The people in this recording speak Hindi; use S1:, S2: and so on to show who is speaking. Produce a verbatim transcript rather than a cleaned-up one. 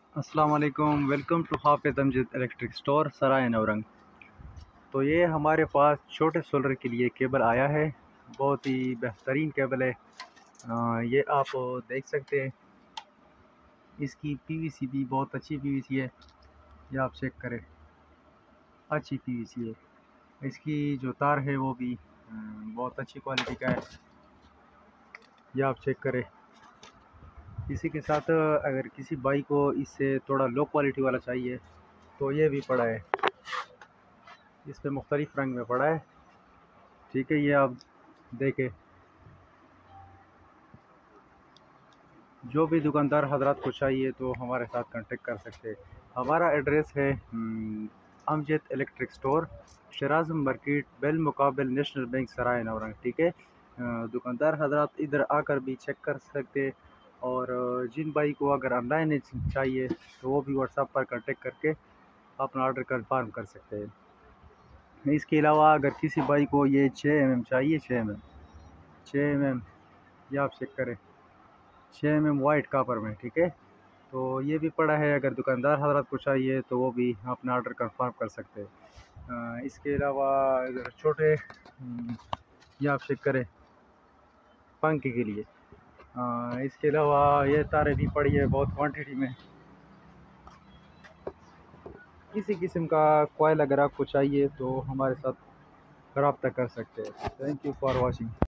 S1: अस्सलाम वालेकुम। Welcome to Hafiz Amjad electric store Sarai Navrang. तो ये हमारे पास छोटे सोलर के लिए केबल आया है। बहुत ही बेहतरीन केबल है। आ, ये आप देख सकते हैं। इसकी पीवीसी भी बहुत अच्छी पीवीसी है। ये आप चेक करें, अच्छी पीवीसी है। इसकी जो तार है वो भी आ, बहुत अच्छी क्वालिटी का है। ये आप चेक करें। इसी के साथ अगर किसी भाई को इससे थोड़ा लो क्वालिटी वाला चाहिए तो ये भी पड़ा है। इस पे मुख्तलिफ रंग में पड़ा है। ठीक है, ये आप देखें। जो भी दुकानदार हजरात को चाहिए तो हमारे साथ कांटेक्ट कर सकते हैं। हमारा एड्रेस है हम्म, अमजद इलेक्ट्रिक स्टोर, शराज मार्केट, बेल मुकाबिल नेशनल बैंक, सराय नवरंग। ठीक है, अ, दुकानदार हजरात इधर आकर भी चेक कर सकते हैं। और अ, जिन भाई को अगर ऑनलाइन चाहिए तो वो भी व्हाट्सएप पर कांटेक्ट करके अपना ऑर्डर कंफर्म कर सकते हैं। इसके अलावा अगर किसी भाई को ये छः एम एम चाहिए, छः एम एम छः एम एम ये आप चेक करें, छः एम एम वाइट कापर में। ठीक है, तो ये भी पड़ा है। अगर दुकानदार हजरात को चाहिए तो वो भी अपना ऑर्डर कंफर्म कर सकते हैं। अ, इसके अलावा अगर छोटे हम्म, ये आप चेक करें पंखे के लिए। अ, इसके अलावा ये तारें भी पड़ी है बहुत क्वांटिटी में। किसी किस्म का कोयल अगर आपको चाहिए तो हमारे साथ रब्ता कर सकते हैं। Thank you for watching.